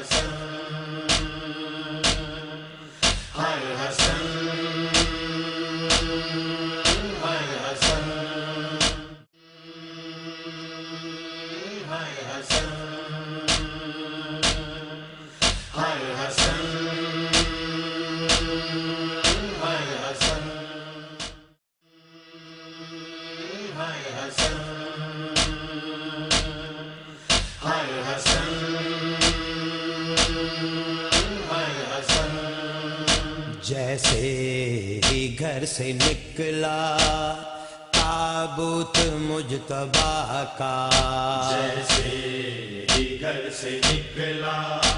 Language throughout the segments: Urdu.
جیسے ہی گھر سے نکلا تابوت مجتبیٰ کا، جیسے ہی گھر سے نکلا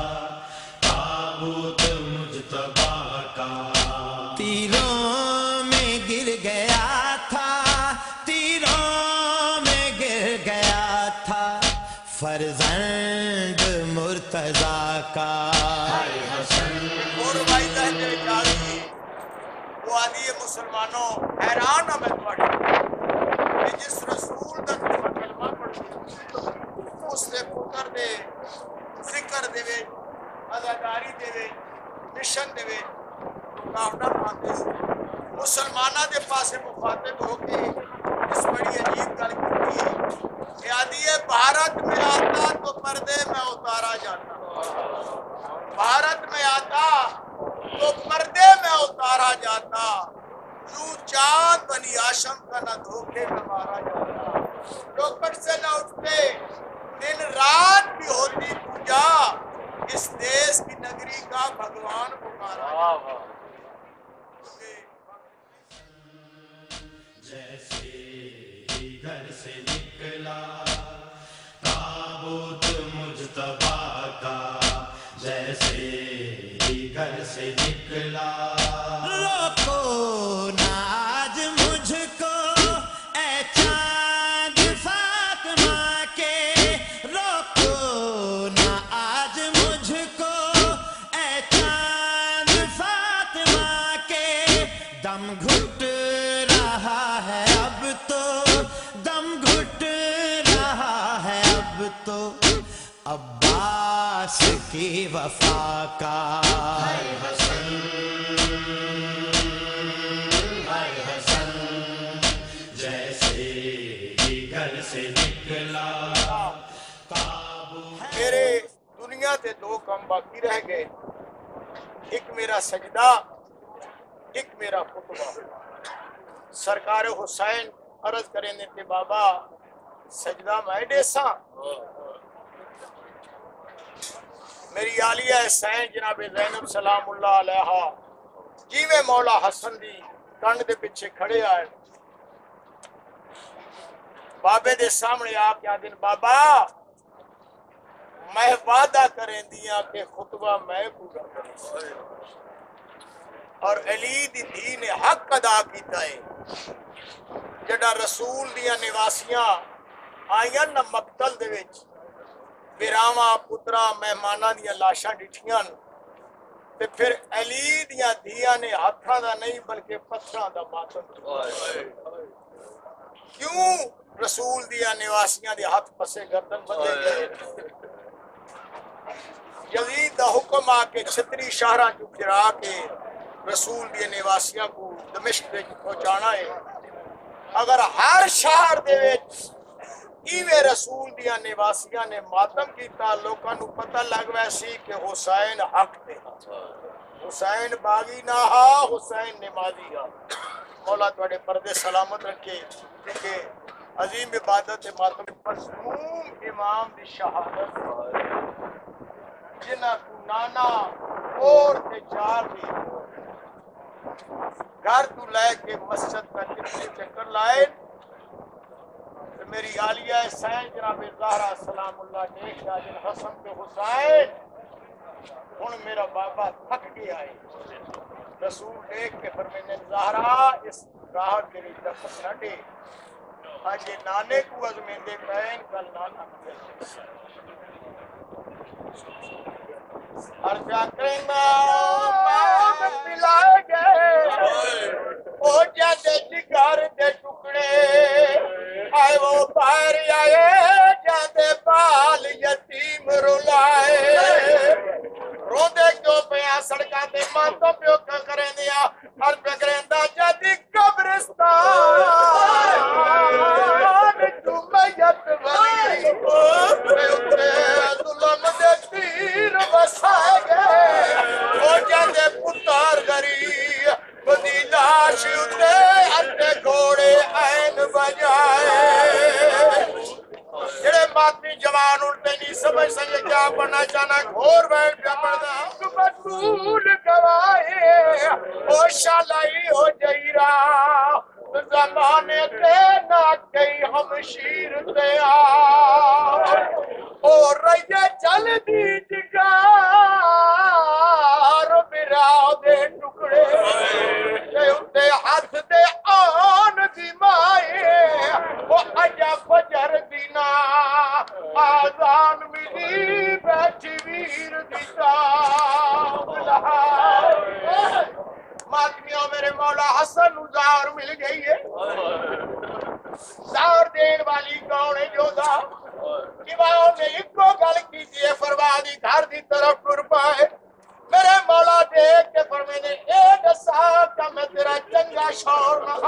تابوت مجتبیٰ کا، تیروں میں گر گیا تھا، تیروں میں گر گیا تھا فرزند مرتضیٰ کا۔ اور بھائی لہجے جاری وہ آدھی مسلمانوں حیران ہاں میں تھوڑے کہ جس رسول دا تسا کلمہ پڑھتے اس دے پتر دے ذکر دے وے اداکاری دے وے مشن دے وے رکاوٹاں پاندے سے مسلمانہ دے پاسے مخاطب ہو کے اس بڑی عجیب گل کی ہے۔ یہ آدھی ہے بھارت میں آتا تو پردے میں اتارا جاتا، بھارت میں آتا تو پردے میں اتارا جاتا، یوں چاند بنی ہاشم کا نہ دھوکے میں مارا جاتا، چوکھٹ سے نہ اٹھتے دن رات بھی ہوتی پوجا، اس دیس کی نگری کا بھگوان پکارا جاتا۔ جیسے ہی گھر سے نکلا تابوت مجتبیٰ کا، جیسے ہی گھر سے نکلا روکو نہ آج مجھ کو اے چاند فاطمہ کے، روکو نہ آج مجھ کو اے چاند فاطمہ کے، دم گھٹ رہا ہے اب تو، دم گھٹ رہا ہے اب تو عباس کی وفا کا۔ جیسے ہی گھر سے نکلا میرے دنیا تے دو کام باقی رہ گئے، ایک میرا سجدہ، ایک میرا خطبہ۔ سرکار حسین عرض کریں تے بابا سجدہ میں دیساں، میری عالیہ حسین جناب زینب سلام اللہ علیہا جیویں مولا حسن دی کنڈ دے پیچھے کھڑے آئے، بابے دے سامنے آ کے آدھن بابا میں وعدہ کریں دیا کہ خطبہ میں پورا کریں، اور علی دی دھی نے حق ادا کیتا ہے۔ جڑا رسول دیا نواسیاں آئیاں نہ مقتل دے وچ، ویراواں پترا مہماناں دیا لاشاں ڈٹھیاں، تے پھر علی دیا دھیاں نے ہتھاں دا نہیں بلکہ پتھراں دا ماتم کیوں رسول دیا نواسیاں دے ہاتھ پسے گردن بندے گئے؟ یزید دا حکم آ کے چھتری شہراں چوں پھرا کے رسول دیا نواسیاں کو دمشق وچ پہنچانا ہے۔ اگر ہر شہر دے وچ ایویں رسول دیا نواسیاں نے ماتم کیتا، لوکاں نوں پتہ لگ ویسی کہ حسین حق تے، حسین باغی نہ ہا، حسین نمازی ہا۔ مولا تواڈے پردے سلامت رکھے کہ عظیم عبادت ماتم مظلوم امام دی شہادت جنہ کو نانا اور تے چار دی گھر تو لے کے مسجد کا کتنے چکر لائے، میری عالیہ حسین جناب زہرا سلام اللہ دیکھ جن حسن کے حسین ہن میرا بابا تھک گیا ہے، رسول دیکھ کے فرمینے زہرا اس راہ تیری دفت نہ دے، آج نانے کو ازمیندے پین کل نانا ہر جا کریں پلائے گئے او جاتے جگر دے ٹکڑے، آئے وہ باہر آئے جاتے بال یتیم رلائے، نہیں سمجھ سکے کیا پڑھنا چاہنا گھور بیٹھ پیا پڑھنا بطول گواہے او شالائی ہو جائیرا زمانے تے نہ کئی ہم شیر تے اور رہے چل دی جگار براؤ دے ٹکڑے تے اتے ہاتھ دے آن دی مائے وہ اجا فجر دینا آزان ملی بیٹھی ویر دیتا ماتمیوں میرے مولا حسن زار مل گئی ہے زار دین والی کون ہے جو دا امام نے ایک کو گل کیجئے فرمانی گھر دی طرف ٹر پائے میرے مولا دیکھ کے فرمینے اے دسا کہ میں تیرا چنگا شور نہ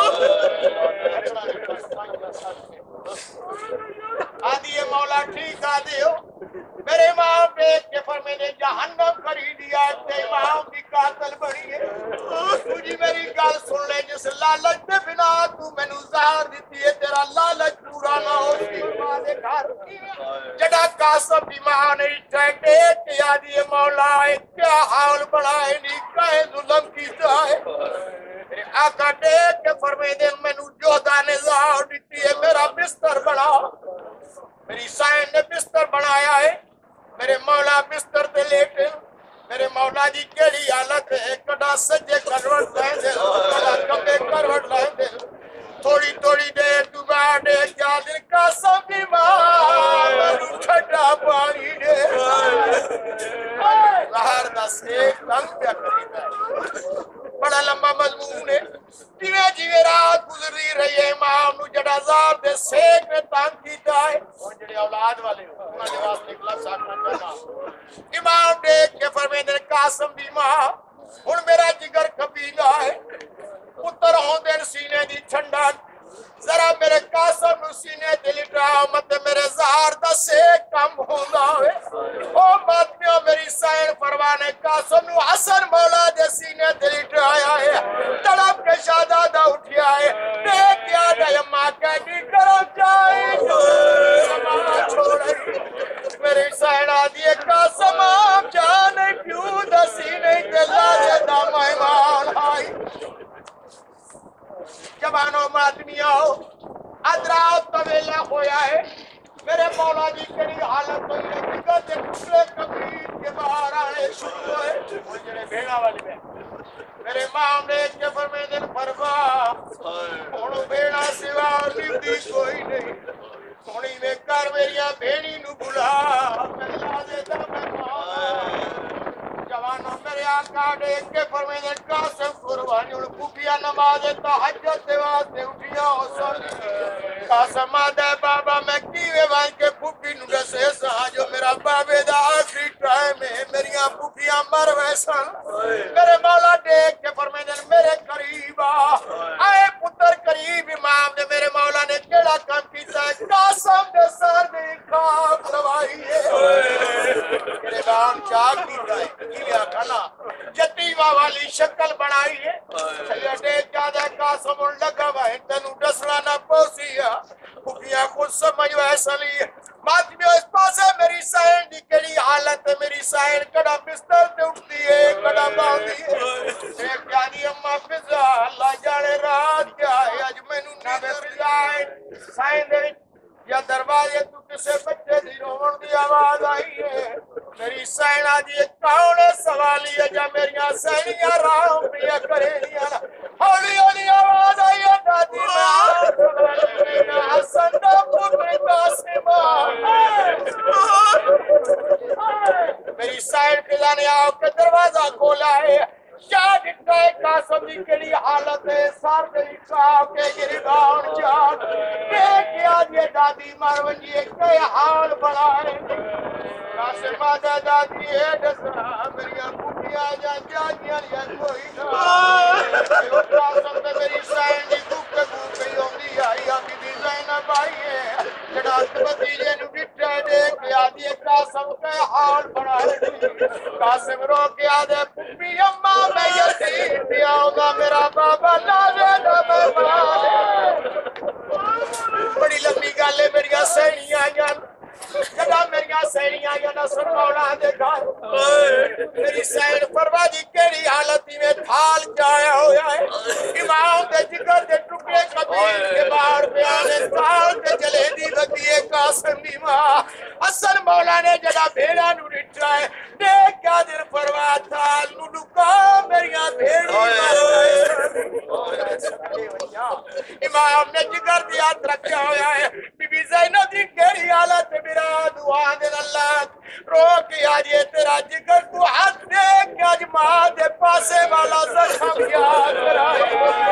آدھی مولا ٹھیک آدھی ہو میرے امام دیکھ کے فرمینے جہنم خریدیا تے امام دی قاتل بڑی ہے تجھی میری گل سن لے جس لالچ دے بنا تو میں نو زہر دیتی ہے تیرا لالچ پورا نہ ہو سی ماں دے گھر جڑا قاسم دی ماں نے ٹھہرے کہ آدھی مولا کیا حال بڑھائے نہیں کہے ظلم کی جائے میرے آقا دیکھ کے فرمینے میں نو جودا نے زہر دیتی ہے میرا بستر بڑھا میری سائن نے بستر بنایا ہے میرے مولا بستر تے لیٹے میرے مولا جی کیڑی حالت ہے کڈا سجے کروٹ لائیں دے کڈا کمبے کروٹ لائیں دے تھوڑی تھوڑی دیر تو بعد کیا دل کا سب ایمان ٹھڈا پانی دے زہر دا سیک تنگ پیا کریدا ہے بڑا لمبا مضمون ہے جیویں جیویں رات گزری رہی ہے امام نو جڑا زہر دے سیک نے تنگ کیتا ہے اور جڑے اولاد والے انہاں دے واسطے ایک لفظ آکھنا چاہنا امام دیکھ کے فرمیندے قاسم دی ماں ہن میرا جگر کبیلا ہے پتر ہوندے سینے دی ٹھنڈک ذرا میرے قاسم نو سینے تے لٹاؤ مت میرے زہر دا سیک کم ہوندا ہے او ماتمیوں میری سائن فروانے قاسم نو حسن مولا دے سینے تے لٹایا ہے تڑپ کے شہزادہ اٹھیا ہے دیکھ یاد ہے اماں کہتی کرو جائے زمانہ چھوڑے میری سائن آدھی قاسم آپ جانے کیوں دا سینے تے لازے دا مہمان آئی جوانوں ماتمیوں ادراؤ طویلہ ہویا ہے میرے مولا جی کری حالت ہوئی ہے جگہ دے ٹکڑے کبیر کے باہر آنے شروع ہوئے وہ جڑے بھیڑا والی میں میرے ماں نے کے فرمیدن فرما ہونو بھیڑا سوا نیندی کوئی نہیں سونی میں کر میریا بھیڑی نو بلا میں لازے دا مہمان جوانوں میرے آقا دیکھ کے فرمیدن قاسم قربانی ان پوپیا نماز تہجد دے واسطے اٹھیا ہو سونی قاسم آدھے بابا میں کیوے وان کے پوپی نو دسے سا جو میرا بابے دا آخری ٹائم ہے میریاں پوپیاں مر ویسن میرے مولا دیکھ کے فرمیدن میرے قریب آئے پتر قریب امام نے میرے مولا نے کیڑا کام کیتا ہے قاسم دے سر دی خاک لوائی ہے میرے بان چاک کیتا ہے کیویا کھانا یتیمہ والی شکل بنائی ہے سیدے جادہ قاسم ان لگا وائن تنو ڈسنا نہ پوسیا پوپیاں خود سمجھ ویسا لی ماتمیوں اس پاسے میری سائن دی کڑی حالت ہے میری سائن کڑا بستر تے اٹھتی ہے کڑا باندھی ہے ایک جانی اممہ فضا اللہ جانے رات کیا ہے اج میں نو نیدے فضائن سائن دے یا دروازے تو کسے بچے دی روڑ دی آواز آئی ہے میری سائن آجی کون سوالی ہے جا میریاں سائنیاں راہوں پیا کرے لیا ہولی ہولی آواز آئی ہے دادی میں حسن دا پوپی قاسمان میری سائن فضا نے آؤ کے دروازہ کھولا ہے کیا دکھتا ہے قاسم دی کڑی حالت ہے سار دلی کھاؤ کے گریبان جان دیکھیا یہ دادی مارونجی کئی حال بڑھائے قاسم آدھا دادی ہے دسنا میریاں پوپیاں جان جانیاں لیا کوئی نہ قاسم میں میری سائن دی گوکے گوکے ہوندی آئی آمی دی زینب آئی ہے جڑات بتیجے نو ڈٹھے دیکھیا دی قاسم کئی حال بڑھائے قاسم رو کے آدھے پوپی اممہ میں یتیم دیا ہوگا میرا بابا لازے دا مہمان بڑی لمبی گالے میری سینیاں جان جگہ میری حسینیاں یا نصر مولا دے گھر میری سین فرما دی کیڑی حالت میں تھال جایا ہویا ہے امام دے جگر دے ٹکڑے کبیر کے باہر بیانے تھال دے جلے دی بدیے قاسم دی ماں حسن مولا نے جڑا بھیڑا نو ڈٹھا ہے دیکھ کیا دل فرما تھال نو لکا میریاں بھیڑی امام نے جگر دی ہاتھ رکھا ہویا ہے بی بی زینب دی کیڑی حالت میرا دعا دے اللہ رو کے آج یہ تیرا جگر تو ہاتھ دے کہ آج ماں دے پاسے والا زخم یاد کرائے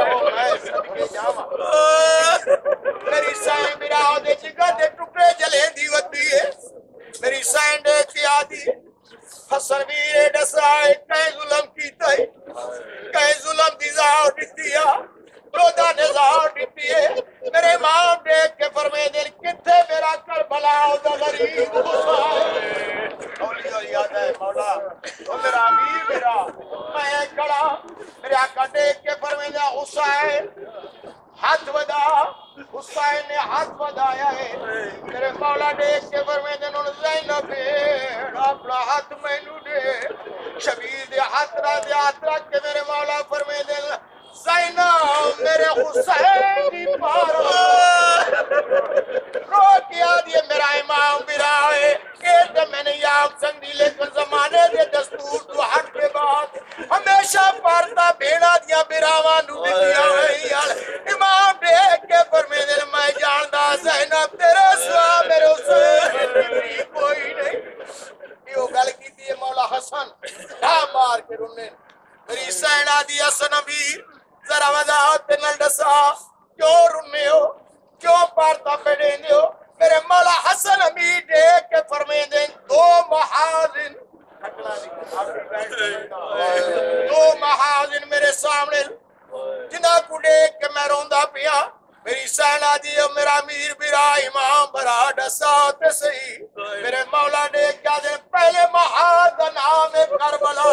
میری سائن میرا دے جگر دے ٹکڑے جلے دی ہوتی ہے میری سائن دے کیا دی حسن ویرے ڈسائے کہیں ظلم کیتا ہے کہیں ظلم دی زاؤ ڈٹیا رودا نظار ڈٹی ہے میرے امام دیکھ کے فرمے دل کتھے میرا کربلا دا غریب حسین اولی یاد ہے مولا تو میرا امیر میرا میں کھڑا میرے آقا دیکھ کے فرمے دل حسین ہاتھ ودا حسین نے ہاتھ ودایا ہے میرے مولا دیکھ کے فرمے دل زینب اپنا ہاتھ میں نو دے شبیر دے ہاتھ رکھ کے میرے مولا فرمے دل زینب میرے حسین کی پارو رو کیا دیے میرا امام برائے کہ میں نے یاد سنگی لیکن زمانے دے دستور تو ہٹ کے بعد ہمیشہ پارتا بھیڑا دیا براوہ نو دیا امام دیکھ کے فرمے دل میں جاندہ زینب تیرے سوا میرے حسین کوئی نہیں یہ گل کی دیے مولا حسن ڈھا مار کے رونے میری سینہ دی حسن امیر ذرا وضاحت نل دسا کیوں رونے ہو کیوں پارتا پڑیں ہو میرے مولا حسن امیر دیکھ کے فرمائیں دیں دو محاذن میرے سامنے جنہ کو دیکھ کے میں روندہ پیا میری سینہ دی میرا امیر برا امام برا ڈسات صحیح میرے مولا نے کیا دن پہلے محاذ نام کربلا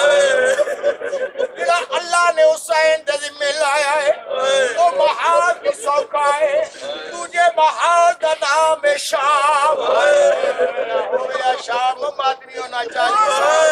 اللہ نے حسین دے ذمہ لایا ہے تو محاذ کی سوکھا ہے تجھے محاذ نام شام ہویا شام مادری ہونا چاہیے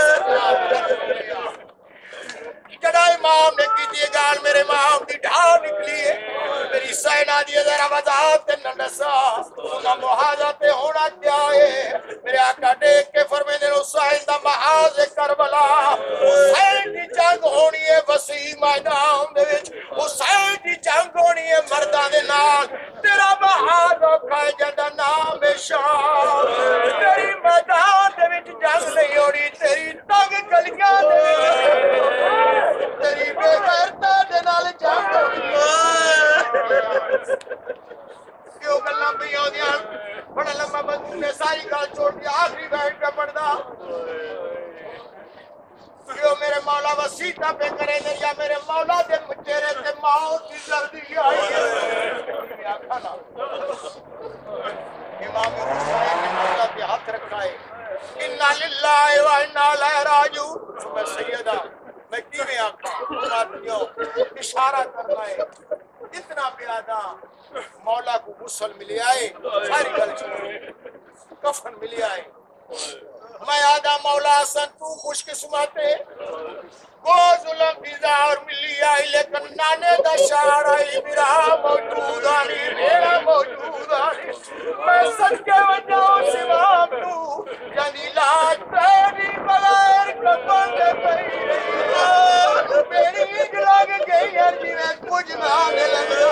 جڑا امام نے کی دیئے گال میرے امام دی ڈھا نکلی ہے میری سینہ دیئے ذرا وضاحت نڈسا انہا محاذات ہونا کیا ہے میرے آقا دیکھ کے فرمے دن حسین دا محاذ کربلا حسین دی جنگ ہونی ہے وسیع میدان دے وچ حسین دی جنگ ہونی ہے مردان دے نال تیرا محاذ کھائے جندہ نام شام تیری میدان دے وچ جنگ نہیں ہونی تیری تنگ گلیاں دے تیری بے غیرتا دے نال جنگ ہونی کیوں گلہ بھی ہو دیا بڑا لمبا بندو نے ساری گال چھوڑ دیا آخری بیٹھ کا پڑھدا کیوں میرے مولا وسیطہ پہ کرے دے یا میرے مولا دے مچیرے تے موت کی زردی آئی ہے امام حسین نے مولا پہ ہاتھ رکھا ہے اِنَّا لِلَّهِ وَإِنَّا إِلَيْهِ رَاجِعُونَ میں سیدہ میں کیویں آنکھا ساتھیوں اشارہ کرنا ہے اتنا پیادا مولا کو غسل ملے آئے ساری گل چھوڑے کفن ملے آئے میں آدھا مولا حسن تو خوش قسمت ہے وہ ظلم بیزا اور ملی آئی لیکن نانے دا شعر آئی میرا موجود آنی میرا موجود آنی میں سچ کے وجہوں سوام تو جنی لاج پیری بغیر کپن دے پئی میری ایک لگ گئی ہے جی میں کچھ نہ آنے لگا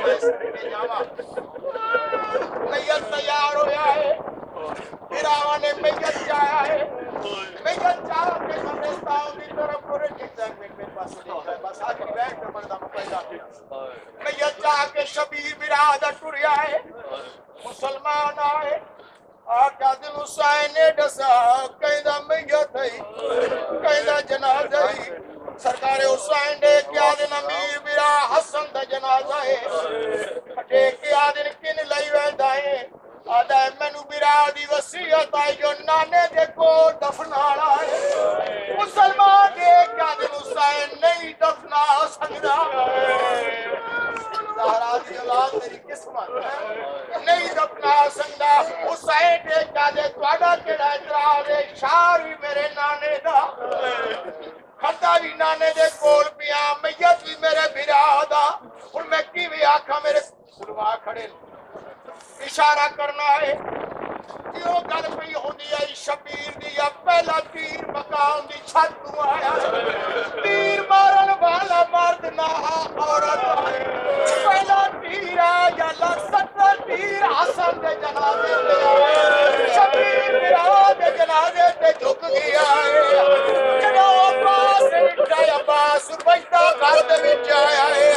میت تیار ہویا ہے میراوہ نے میت جایا ہے میت جایا کے قبرستان دی طرف پورے جیتا ہے میرے پاس دیکھا ہے بس آخری بیٹھ میں بردہ مقیدہ میت جا کے شبیر برادر ٹوریا ہے مسلمان آئے آقا دل حسین نے ڈسا کہیں دا میت ہے کہیں دا جنازہ ہے سرکار حسین نے کیا دن امیر برا حسن دا جنازہ ہے اٹھے کیا دن کن لئی ویندہ ہے آدھا ہے مینو برا دی وسیعت آئی جو نانے دے کو دفنانا ہے مسلمان دے کیا دن حسین نہیں دفنا سکتا زہرا دی اولاد میری قسمت نہیں دفنا سنگا حسین دے جادے تواڈا کیڑا اعتراض ہے شار بھی میرے نانے دا کھڑا بھی نانے دے کول پیا میت بھی میرے بھرا دا ہن میں کیویں آکھاں میرے سلوا کھڑے اشارہ کرنا ہے کیوں گل پئی ہوندی ہے شبیر دی یا پہلا تیر مقام دی چھت تو آیا تیر مارن والا مرد نہ عورت پہلا تیر آیا یا 70 تیر حسن دے جنازے تے آئے شبیر میرا دے جنازے تے جھک گیا ہے جناب عباس نے اٹھایا عباس بچتا گھر دے وچ آیا ہے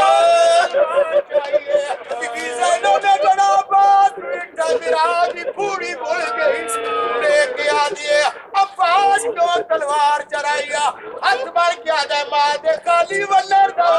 بی زینب نے جناب عباس اٹھا میرا دی پوری بول گئی لے کے آ دیے عباس کو تلوار چلایا ہاتھ بڑھ کیا دے ماں دے خالی ولر دا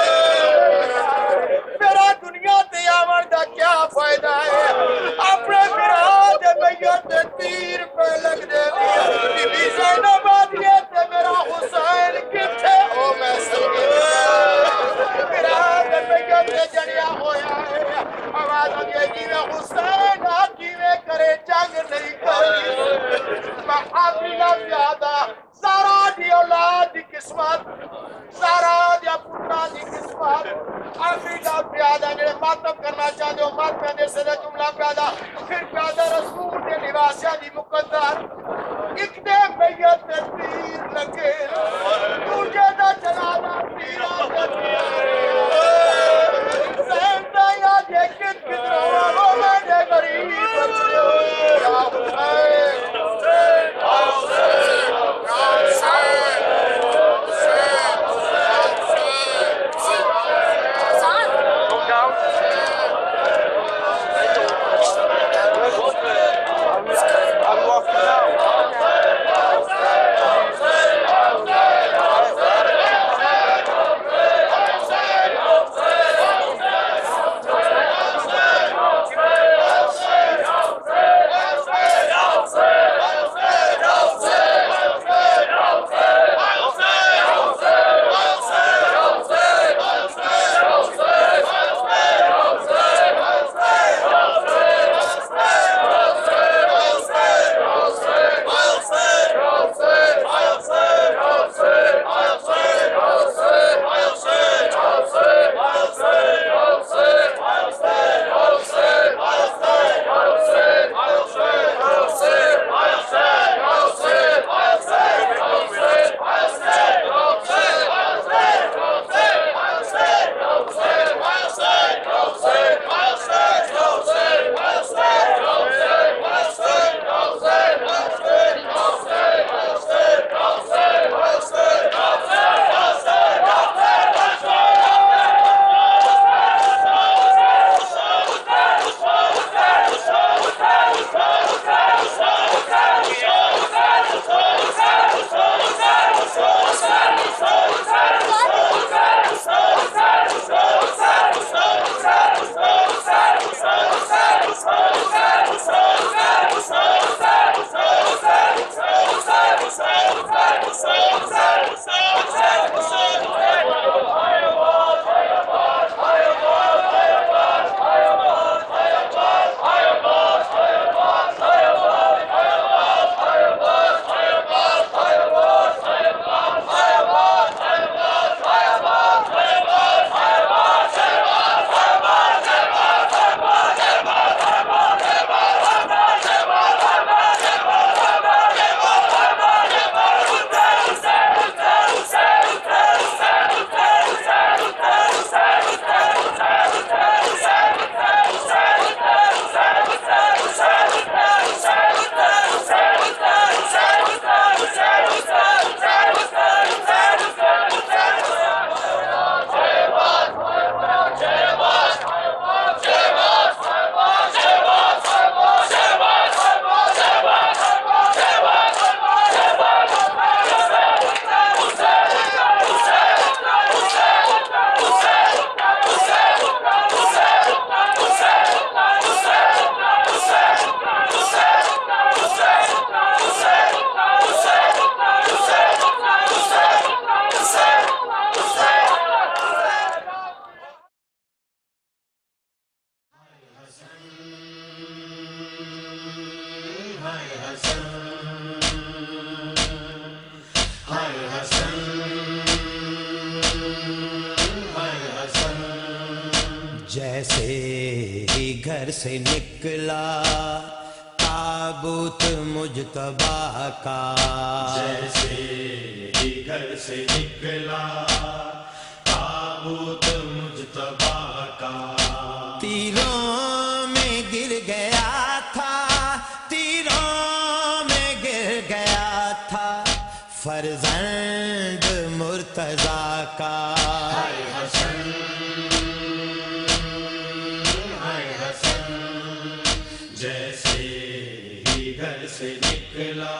میرا دنیا تے آون دا کیا فائدہ ہے اپنے میرا دے میت تے تیر پہ لگ دے بی بی زینب آدیے تے میرا حسین کتھے ہو میں سکے میرا دے میت تے جڑیا ہویا ہے آواز آگے جی میں حسین آکی میں کرے جنگ نہیں کری میں حافظہ زیادہ سارا دی اولاد دی قسمت سارا دیا پترا دی قسمت حافظہ پیادہ جڑے ماتب کرنا چاہتے ہو مات کرنے سے جملہ پیادہ پھر پیادہ رسول دے لباسیہ دی مقدر ایک دے میت تے تیر لگے تجھے دا جنازہ تیرا دے زندہ یا جے کت کتروا وہ میں دے غریب بچے ہو یا حسین یا حسین یا حسین हसन हाय हसन हाय हसन। जैसे ही घर से निकला ताबूत मुजतबा का, जैसे ही घर से निकला ताबूत मुजतबा का, तीरों में गिर गया था, तीरों में गिर गया था फर्जंद मुर्तजा का। हाय हसन हाय हसन। जैसे ही घर से निकला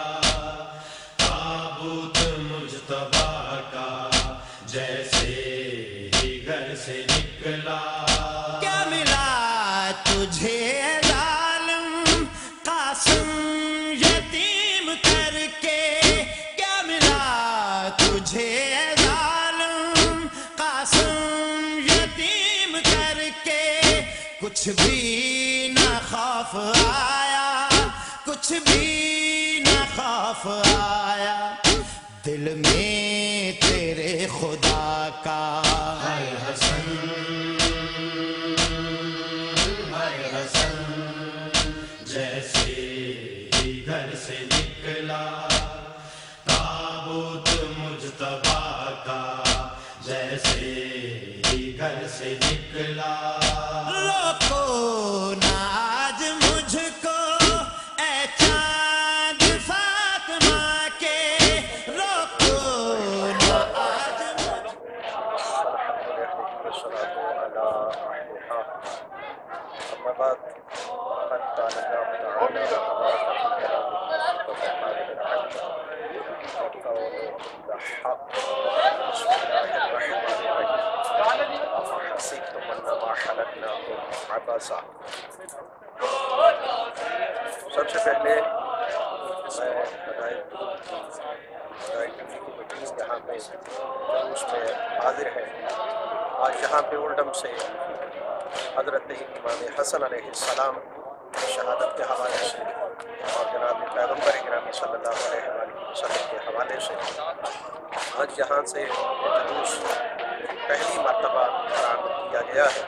ताबूत मुजतबा का, जैसे ही घर से निकला। क्या मिला तुझे जालिम कासिम यतीम करके, क्या मिला तुझे जालिम कासिम यतीम करके। कुछ भी न खौफ आया, कुछ भी न खौफ आया दिल में तेरे खुदा का। हाय हसन हाय हसन। जैसे ही घर से निकला ताबूत मुजतबा का, जैसे ही घर से निकला। रोको ना आज मुझको ऐ चाँद फातिमा के, रोको ना आज सबसे पहले मैं बधाई यहाँ पे जुलूस में हाजिर है। आज यहाँ पे उल्डम से हज़रत इमाम हसन अलैहिस्सलाम शहादत के हवाले से और जनाब पैगम्बर गिरामी सल्लल्लाहु अलैहि वसल्लम के हवाले से आज यहाँ से जुलूस पहली मर्तबा बरामद किया गया है।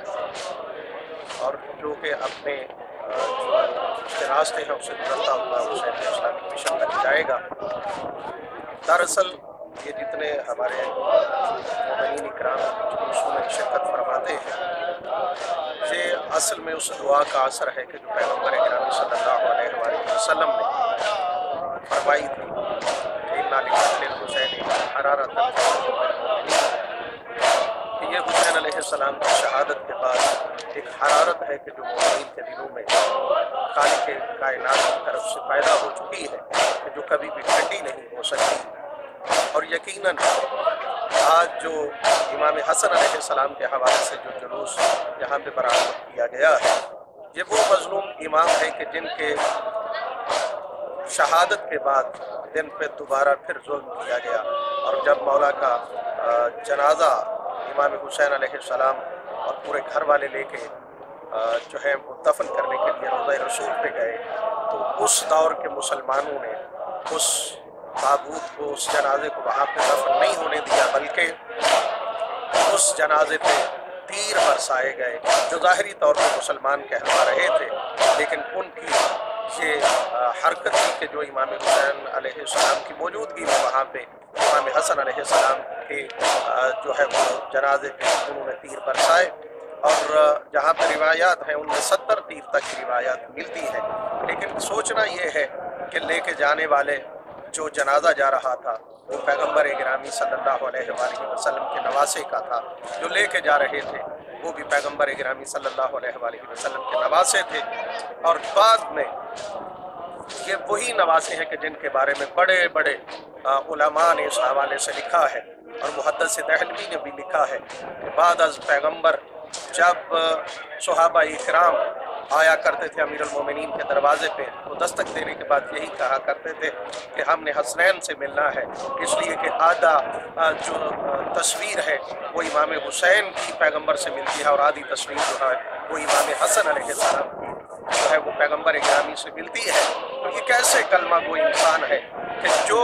और जो कि अपने जो रास्ते हैं उससे गुजरता हुआ हुसैन इस्लामी मिशन तक जाएगा। दरअसल ये जितने हमारे मोमिनीन इकराम जुलूसों में शिरकत फरमाते हैं, ये असल में उस दुआ का असर है कि जो पैगम्बर गिरामी सल्लल्लाहु अलैहि वसल्लम ने फरमाई थी कि इन्ना लिक़त्लिल हुसैन हरारत। ये हुसैन अलैहिस्सलाम की शहादत के बाद एक हरारत है कि जो मोमिनीन के दिलों में खालिक कायनात की तरफ से पैदा हो चुकी है कि जो कभी भी ठंडी नहीं हो सकती। और यकीनन आज जो इमाम हसन अलैहिस्सलाम के हवाले से जो जुलूस यहाँ पे बरामद किया गया है, ये वो मज़लूम इमाम है कि जिनके शहादत के बाद दिन पे दोबारा फिर जुल्म किया गया। और जब मौला का जनाजा इमाम हुसैन अलैहिस्सलाम और पूरे घर वाले लेके जो है वो दफन करने के लिए रोज़ा रसूल पे गए, तो उस दौर के मुसलमानों ने उस ताबूत को, उस जनाजे को वहाँ पे दफन नहीं होने दिया, बल्कि उस जनाजे पे तीर बरसाए गए जो ज़ाहिरी तौर पर मुसलमान कहलवा रहे थे, लेकिन उनकी ये हरकत थी कि जो इमाम हुसैन अलैहिस्सलाम की मौजूदगी में वहाँ पे इमाम हसन अलैहिस्सलाम के जो है वो जनाजे पे उन्होंने तीर बरसाए। और जहाँ पर रिवायात हैं उनमें 70 तीर तक की रिवायात मिलती है। लेकिन सोचना ये है कि लेके जाने वाले जो जनाजा जा रहा था वो पैगम्बर गिरामी सल्लल्लाहु अलैहि वसल्लम के नवासे का था, जो लेके जा रहे थे वो भी पैगम्बर गिरामी सल्लल्लाहु अलैहि वसल्लम के नवासे थे। और बाद में ये वही नवासे हैं कि जिनके बारे में बड़े बड़े उलमा ने इस हवाले से लिखा है, और मुहद्दिस दहलवी ने भी लिखा है कि बाद अज़ पैगम्बर जब सहाबा इकराम आया करते थे अमीरुल मोमिनीन के दरवाजे पे, तो दस्तक देने के बाद यही कहा करते थे कि हमने हसनैन से मिलना है, इसलिए कि आधा जो तस्वीर है वो इमाम हुसैन की पैगम्बर से मिलती है और आधी तस्वीर जो है वो इमाम हसन अलैहिस्सलाम की जो है वो पैगम्बर गिरामी से मिलती है। तो ये कैसे कलमा गो इंसान है कि जो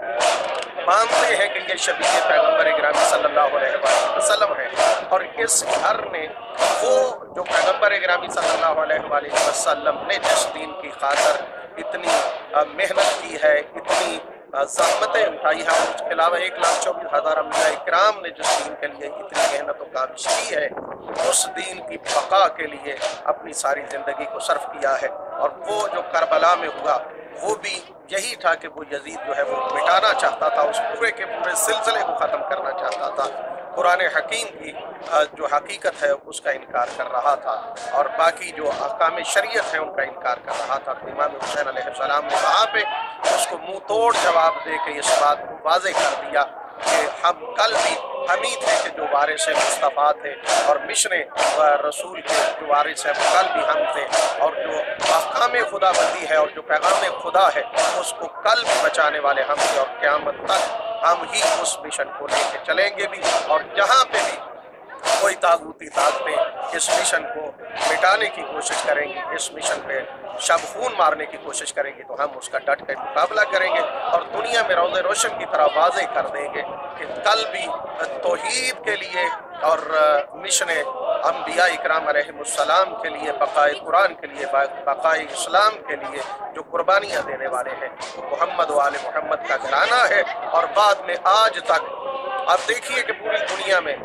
मानते हैं कि ये शबीह पैगम्बर गिरामी सल्लल्लाहु अलैहि वसल्लम है, और इस घर ने वो जो पैगम्बर गिरामी सल्लल्लाहु अलैहि वसल्लम ने जिस दीन की खातर इतनी मेहनत की है, इतनी ज़हमतें उठाई हैं, और उसके अलावा 1,24,000 अंबिया इकराम ने जिस दीन के लिए इतनी मेहनत और काविश की है, उस दीन की बका के लिए अपनी सारी ज़िंदगी को सर्फ किया है। और वो जो करबला में हुआ वो भी यही था कि वो यजीद जो है वो मिटाना चाहता था, उस पूरे के पूरे सिलसिले को ख़त्म करना चाहता था, कुरान हकीम की जो हकीकत है उसका इनकार कर रहा था, और बाकी जो अहकाम शरीयत है उनका इनकार कर रहा था। तो इमाम हुसैन अलैहिस्सलाम ने वहाँ पे उसको मुँह तोड़ जवाब दे के इस बात को वाज़े कर दिया कि हम कल भी हम ही थे कि जो वारिस मुस्तफ़ा थे, और मिशन रसूल के जो वारिस है वो कल भी हम थे, और जो अहकाम खुदाबंदी है और जो पैगाम खुदा है उसको कल भी बचाने वाले हम थे, और क़यामत तक हम ही उस मिशन को लेके चलेंगे भी। और जहाँ पे भी कोई तागूती ताकतें इस मिशन को मिटाने की कोशिश करेंगी, इस मिशन पे शब खून मारने की कोशिश करेंगी, तो हम उसका डट कर मुकाबला करेंगे और दुनिया में रोज़े रोशन की तरह वाज़े कर देंगे कि कल भी तौहीद के लिए और मिशन अंबिया इकराम अलैहिमुस्सलाम के लिए, बक़ाए कुरान के लिए, बक़ाए इस्लाम के लिए जो कुर्बानियाँ देने वाले हैं वो मोहम्मद व आले मोहम्मद का घराना है। और बाद में आज तक आप देखिए कि पूरी दुनिया में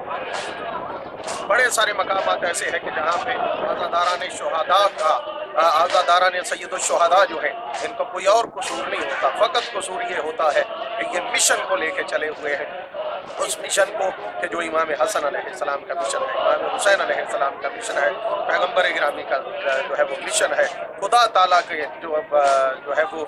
बड़े सारे मकामात ऐसे हैं कि जहाँ पे आज़ादाराने शुहदा का आज़ादाराने सय्यदुश्शुहदा जो है इनको कोई और कसूर नहीं होता, फ़कत कसूर ये होता है कि ये मिशन को लेके चले हुए हैं, उस मिशन को कि जो इमाम हसन अलैहिस्सलाम का मिशन है, इमाम हुसैन अलैहिस्सलाम का मिशन है, पैगम्बर गिरामी का जो है वो मिशन है, खुदा ताला के जो है वो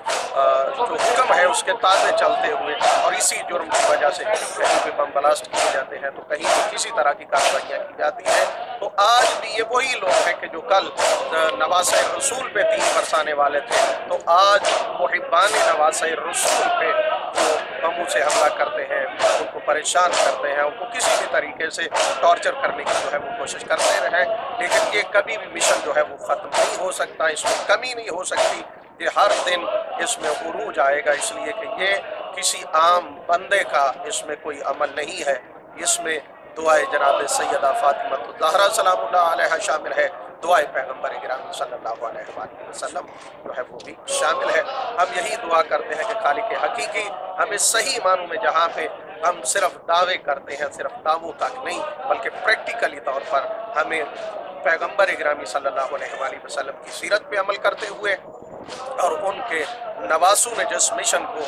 जो हुक्म है उसके ताज़े चलते हुए, और इसी जुर्म की वजह से कहीं पे बम ब्लास्ट किए जाते हैं, तो कहीं पे किसी तरह की कार्रवाइयाँ की जाती हैं। तो आज भी ये वही लोग हैं कि जो कल नवासे रसूल पे तीर बरसाने वाले थे, तो आज मुहिब्बान नवासे रसूल पे जो बमों से हमला करते हैं, उनको परेशान करते हैं, उनको किसी भी तरीके से टॉर्चर करने की जो है वो कोशिश करते रहे, लेकिन ये कभी भी मिशन जो है वो ख़त्म नहीं हो सकता, इसमें कमी नहीं हो सकती, ये हर दिन इसमें उरूज आएगा, इसलिए कि ये किसी आम बंदे का इसमें कोई अमल नहीं है, इसमें दुआए जनाब सैयदा फातिमा ज़हरा सलामुल्लाह अलैहा शामिल है, दुआए पैगम्बर गिरामी सल्लल्लाहु अलैहि वसल्लम जो है वो भी शामिल है। हम यही दुआ करते हैं कि खालिक हकीकी हमें सही मानों में, जहाँ पे हम सिर्फ दावे करते हैं, सिर्फ दावों तक नहीं बल्कि प्रैक्टिकली तौर पर हमें पैगम्बर गिरामी सल्लल्लाहु अलैहि वसल्लम की सीरत पे अमल करते हुए और उनके नवासों ने जिस मिशन को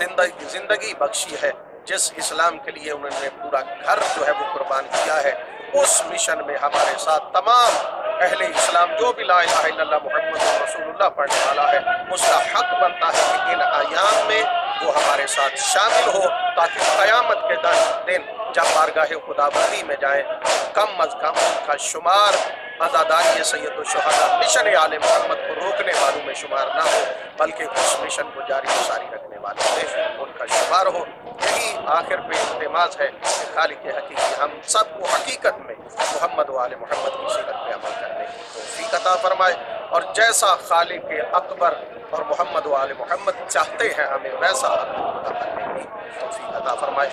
ज़िंदगी बख्शी है, जिस इस्लाम के लिए उन्होंने पूरा घर जो है वो कुर्बान किया है, उस मिशन में हमारे साथ तमाम अहले इस्लाम जो भी ला इलाहा इल्लल्लाह मुहम्मद रसूलुल्लाह पढ़ने वाला है, उसका हक बनता है कि इन अयाम में वो हमारे साथ शामिल हो, ताकि क़यामत के दिन जब बारगाह खुदाबंदी में जाए कम अज़ कम उनका शुमार आज़ादारी सय्यदुश्शुहदा मिशन आले मोहम्मद को रोकने वालों में शुमार ना हो, बल्कि उस मिशन को जारी व सारी रखने वालों में उनका शुमार हो। यही आखिर पे इल्तिमास है कि खालिक हकीकी हम सबको हकीकत में मोहम्मद व आले मोहम्मद की सीरत पे अमल करने की तौफीक अता फरमाए, और जैसा खालिक अकबर और मोहम्मद व आले मोहम्मद चाहते हैं हमें वैसा अता करने की तौफीक अता फरमाए।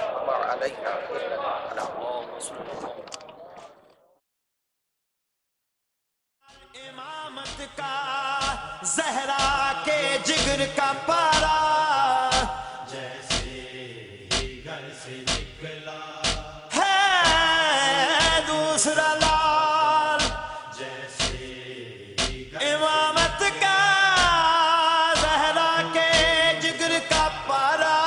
इमामत का ज़हरा के जिगर का पारा जैसे ही घर से निकला है दूसरा लाल, जैसे ही इमामत का ज़हरा के जिगर का पारा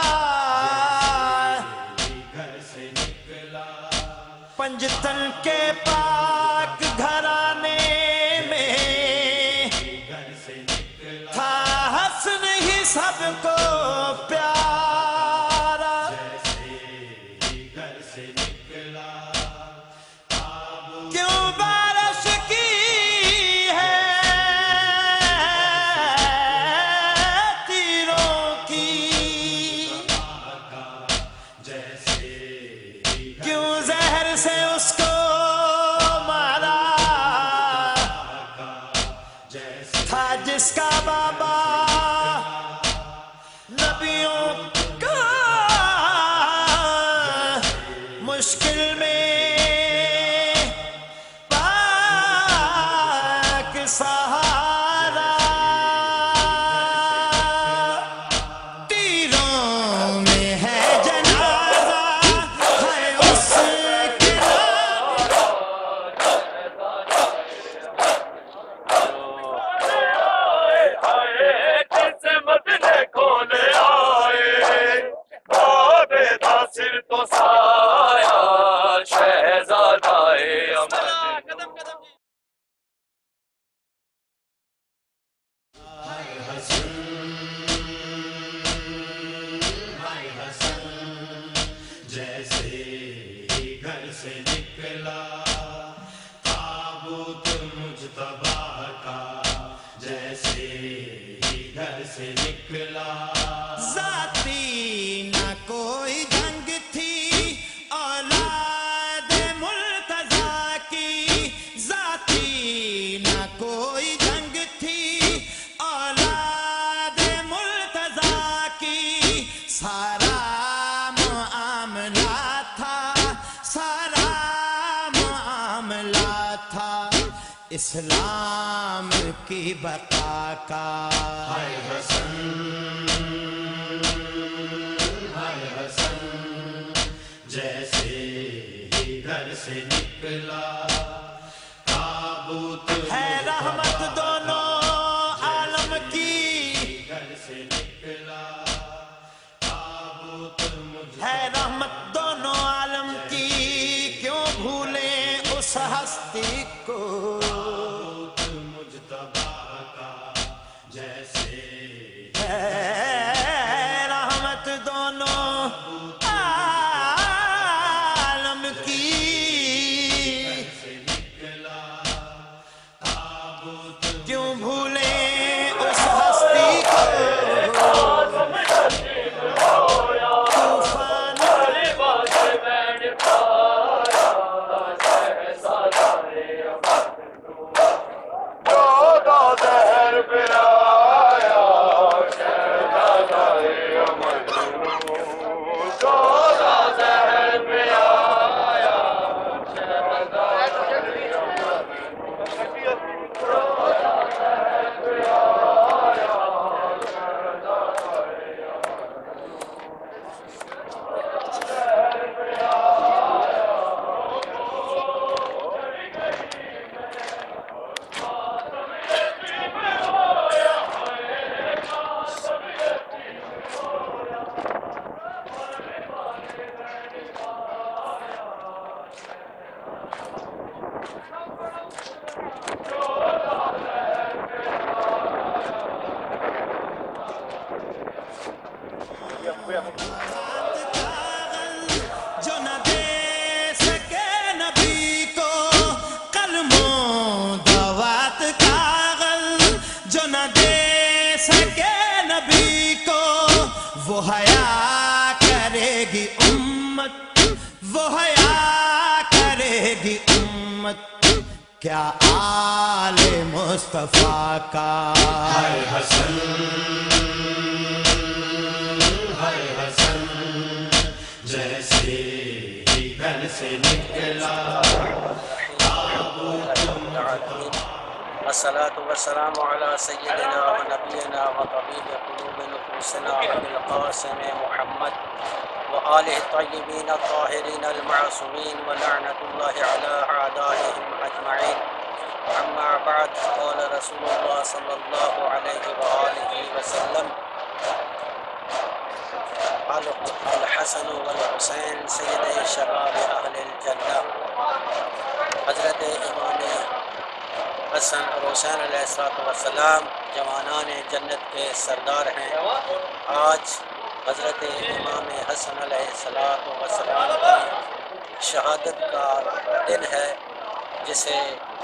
घर से निकला पंजतन के पाक घराने था हसन ही सबको प्यारा, घर से निकला क्यों बारिश की है तीरों की, क्यों जहर से उसको मारा था जिसका बाबा اسلام کی بقا کا ہائے حسن جیسے ہی گھر سے نکلا تابوت ہے رحمت دونوں عالم کی، گھر سے نکلا تابوت مجھ ہے رحمت دونوں عالم کی، کیوں بھولیں اس ہستی کو، مجتبیٰ کا جیسے ہے رحمت دونوں عالم کی، کیوں بھولیں اس ہستی کو، طوفان جو نہ دے سکے نبی کو قلم و دوات کاغذ، جو نہ دے سکے نبی کو وہ حیا کرے گی امت، وہ حیا کرے گی امت، کیا آل مصطفیٰ کا ہائے حسن جیسے ہی گھر سے نکلا الصلاة والسلام على سيدنا ونبينا وطبيب قلوب نفوسنا أبي القاسم محمد وآله الطيبين الطاهرين المعصومين ولعنة الله على أعدائهم أجمعين. أما بعد، قال رسول الله صلى الله عليه وآله وسلم: الحسن والحسین سید شباب اہل الجنہ. حضرت امام حسن اور حسین علیہ السلام جوانان جنت کے سردار ہیں. آج حضرت امام حسن علیہ السلام کی شہادت کا دن ہے، جسے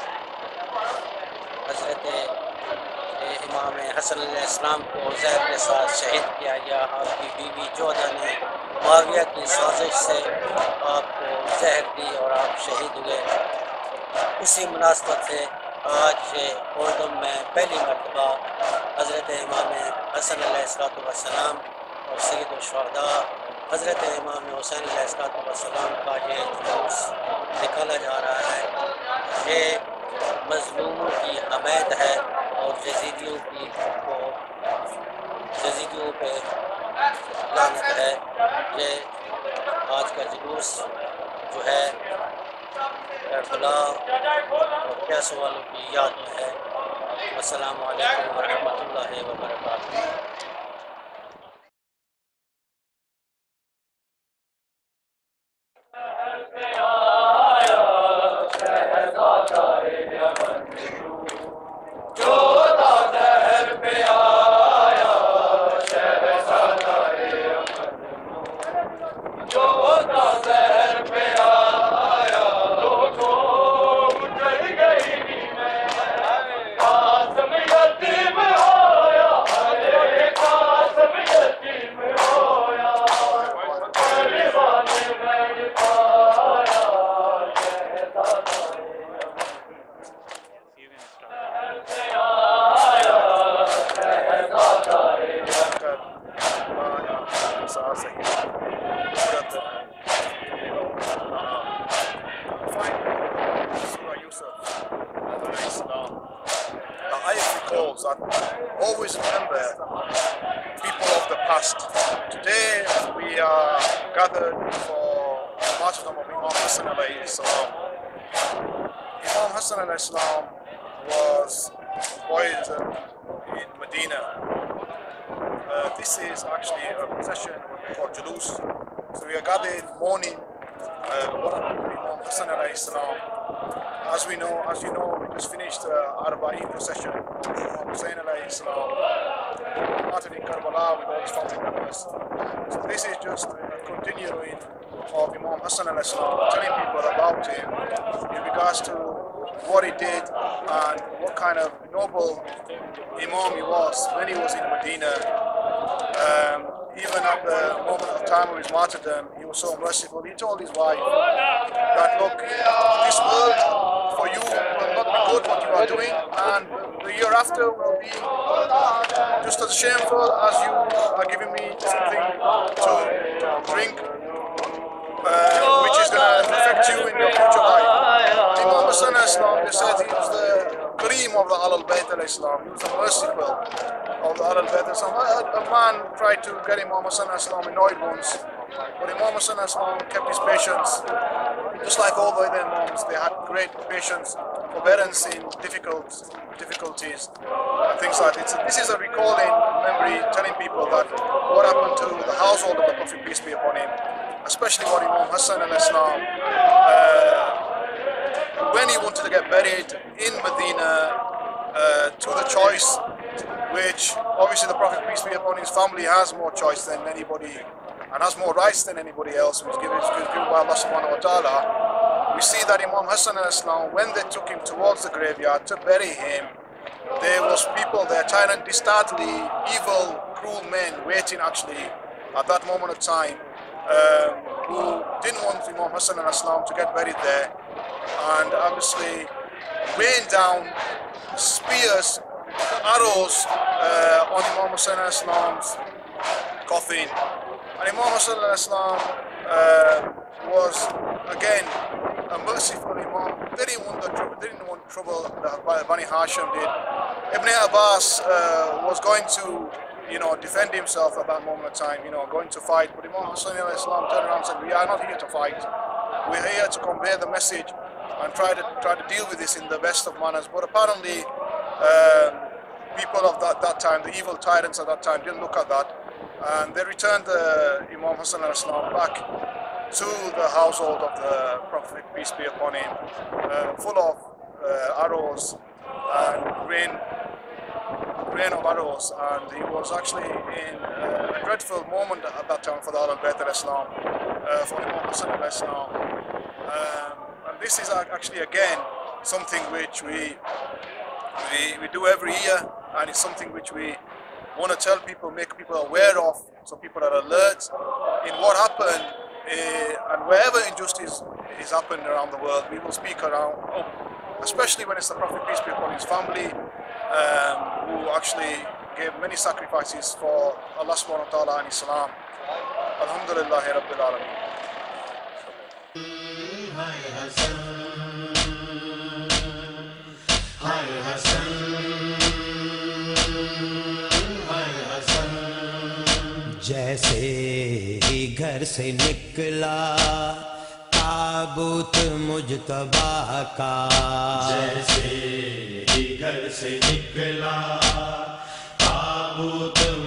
حضرت امام حسن علیہ السلام کو زہر کے ساتھ شہید کیا گیا. آپ کی بیوی جودہ نے معاویہ کی سازش سے آپ کو زہر دی اور آپ شہید ہوئے. اسی مناسبت سے آج اردم میں پہلی مرتبہ حضرت امام حسن علیہ السلام اور سید الشہداء حضرت امام حسین علیہ السلام کا یہ جلوس نکالا جا رہا ہے. یہ مظلوموں کی حمایت ہے اور یزیدیوں پہ لعنت ہے. یہ آج کا جلوس جو ہے کربلا اور پیاسوں والوں کی یاد میں ہے. السلام علیکم ورحمۃ اللہ وبرکاتہ. Surah Yusuf, past. Today we are gathered for the martyrdom of Imam Hassan alayhi salam. Imam Hassan alayhi salam was poisoned in Medina. This is actually a procession for Julus. So we are gathered mourning Imam Hassan alayhi salam. As you know, we just finished Arba'in procession. Imam Hussein alayhi salam, martyred in Karbala with all his family members. So this is just a continuing of Imam Hassan alayhi salam, telling people about him in regards to what he did and what kind of noble Imam he was when he was in Medina. Even at the moment of time of his martyrdom, he was so merciful. He told his wife that, look, this world for you will not be good what you are doing, and the year after will be just as shameful as you are giving me something to drink, which is going to affect you in your future life. Imam Hassan al-Islam, they said he was the Kareem of the Ahlul Bayt al-Islam. He was the merciful of the Ahlul Bayt al-Islam. A man tried to get Imam Hassan al-Islam annoyed once, but Imam Hassan al-Islam kept his patience. Just like all the other Imams, they had great patience, forbearance in difficulties, and things like this. This is a recalling memory, telling people that what happened to the household of the Prophet, peace be upon him, especially what Imam Hassan al-Islam, when he wanted to get buried in Medina, to the choice, which obviously the Prophet, peace be upon his family, has more choice than anybody and has more rights than anybody else who was given by Allah subhanahu wa ta'ala. We see that Imam Hassan al-Islam, when they took him towards the graveyard to bury him, there was people there, tyrant, dastardly, evil, cruel men waiting actually at that moment of time, who didn't want Imam Hassan al-Islam to get buried there, and obviously rained down spears, arrows on Imam Hassan al-Islam's coffin. And Imam Hassan al-Islam was again a merciful Imam. They didn't want trouble that Bani Hashim did. Ibn Abbas was going to, defend himself at that moment of time, going to fight. But Imam Hassan al-Islam turned around and said, we are not here to fight. We're here to convey the message and try to deal with this in the best of manners. But apparently, people of that time, the evil tyrants at that time, didn't look at that, and they returned Imam Hassan al-Islam back to the household of the Prophet, peace be upon him, full of arrows and rain of arrows, and he was actually in a dreadful moment at that time for the Ahlul Bayt al-Islam, for Imam Hassan al-Islam. And this is actually again something which we do every year, and it's something which we want to tell people, make people aware of, so people are alert in what happened, and wherever injustice is happening around the world, we will speak around, especially when it's the Prophet, peace be upon his family, who actually gave many sacrifices for Allah subhanahu wa ta'ala and Islam. Alhamdulillahi Rabbil Alameen. जैसे ही घर से निकला ताबूत मुजतबा का, जैसे ही घर से निकला ताबूत